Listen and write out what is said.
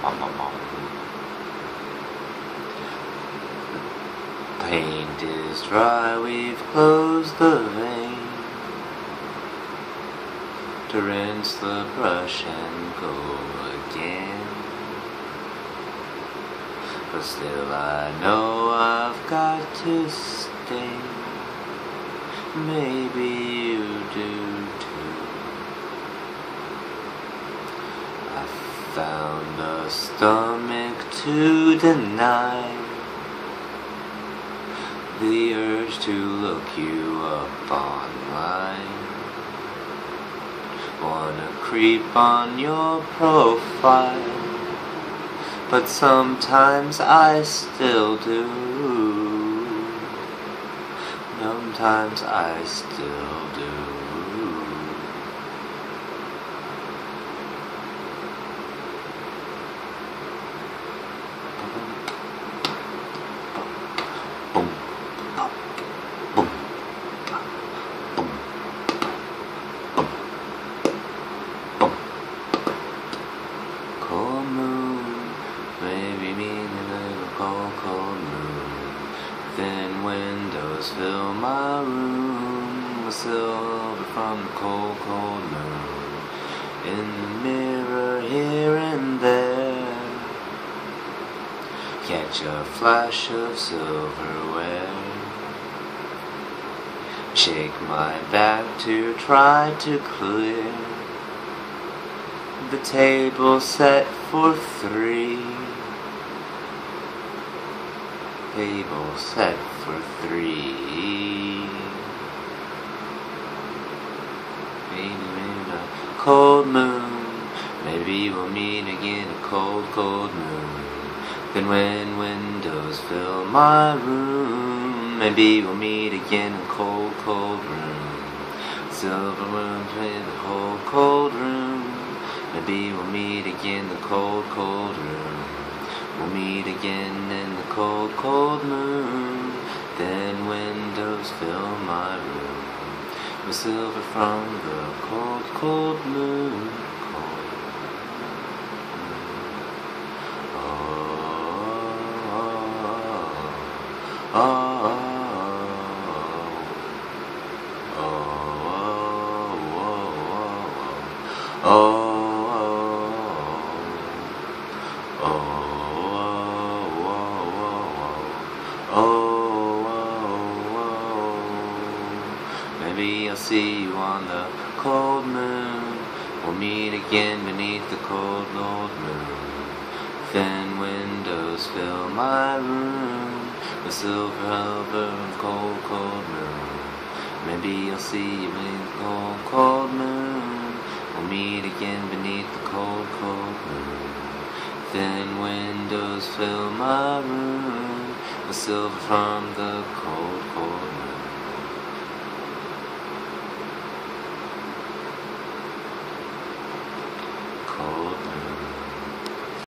Paint is dry, we've closed the vein to rinse the brush and go again. But still I know I've got to stay. Maybe you do too. I found a stomach to deny the urge to look you up online. Wanna creep on your profile, but sometimes I still do. Sometimes I still do. Boom, pop, boom, pop, boom, boom, boom. Cold moon, maybe mean a little cold, cold moon. Thin windows fill my room with silver from the cold, cold moon. In the mirror here and there, catch a flash of silverware. Shake my back to try to clear the table set for three. Table set for three. Maybe a cold moon. Maybe we'll meet again a cold, cold moon. Then when windows fill my room, maybe we'll meet again in a cold, cold room. Silver moon in the cold, cold room. Maybe we'll meet again in the cold, cold room. We'll meet again in the cold, cold moon. Then windows fill my room with silver from the cold, cold moon. Oh, oh, oh, maybe I'll see you on the cold moon. We'll meet again beneath the cold, cold moon. Thin windows fill my room with silver and cold, cold moon. Maybe I'll see you beneath the cold, cold moon. We'll meet again beneath the cold, cold moon. Thin windows fill my room with silver from the cold